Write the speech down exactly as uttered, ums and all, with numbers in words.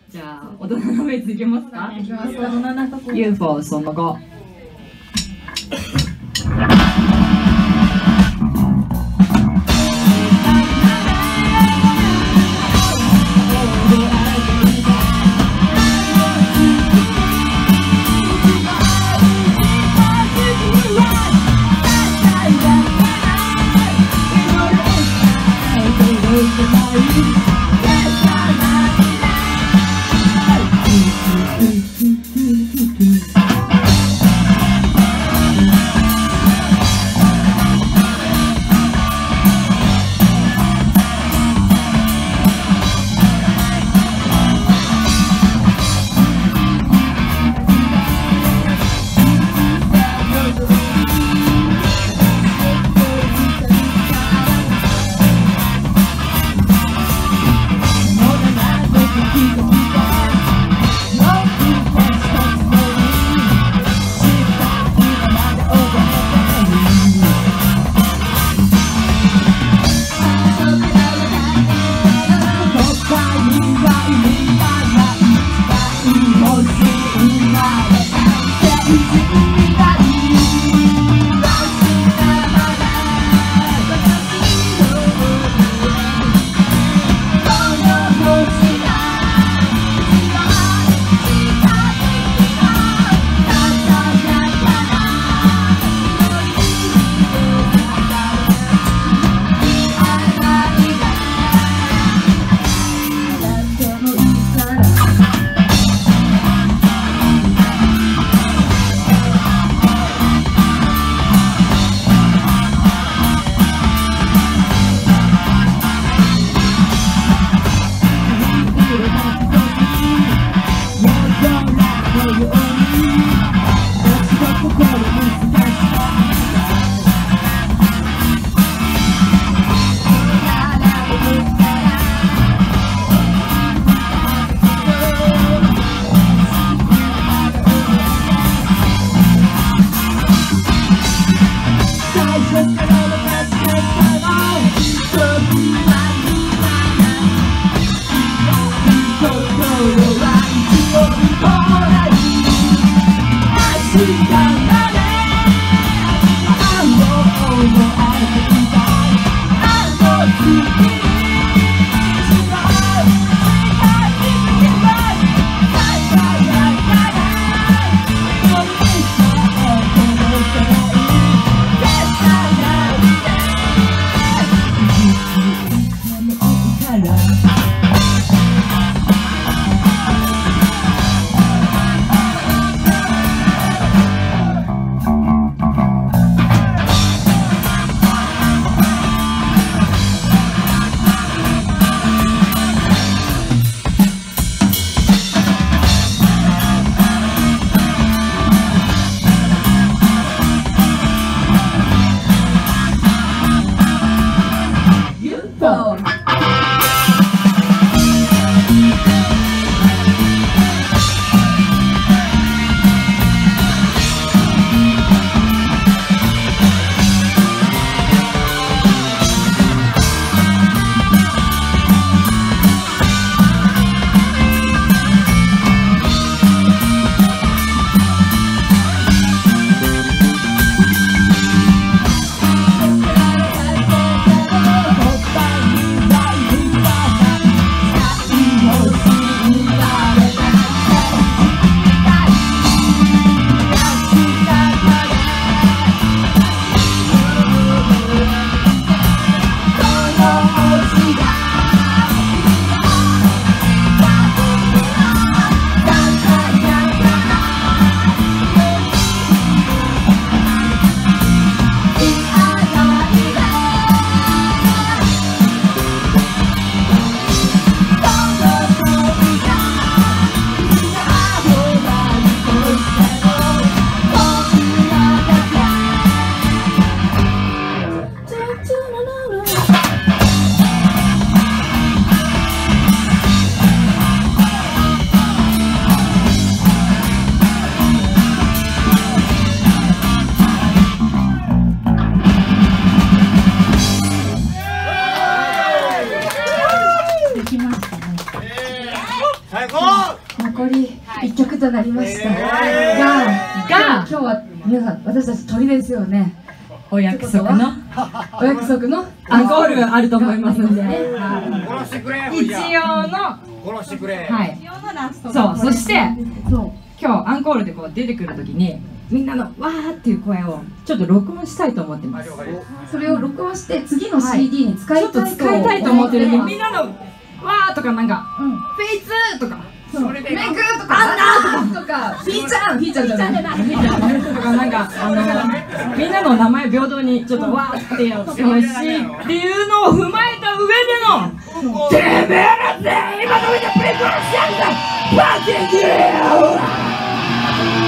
じゃあ大人のベースいけますか？ いきます。大人なとこ。 ユーフォー その後。 「 残りいっきょくとなりましたが、 が今日は皆さん私たち鳥ですよね。 お約束のお約束のアンコールあると思いますんで、 殺してくれ。 一応の殺してくれ。 はい、そうそしてそう今日アンコールでこう出てくるときにみんなのわーっていう声をちょっと録音したいと思ってます。 それを録音して次の シーディー に使いちょったといと使いたいと思ってるんで、 思みんなのわーとかなんかうんフェイツーとかそうメグとかアンナとかフィーちゃんフィーちゃんじゃないフィーちゃんとかなんかあのみんなの名前平等にちょっとわーってやってほしいっていうのを踏まえた上でのてめえら全員まとめてプレゼンしてやるんだバキング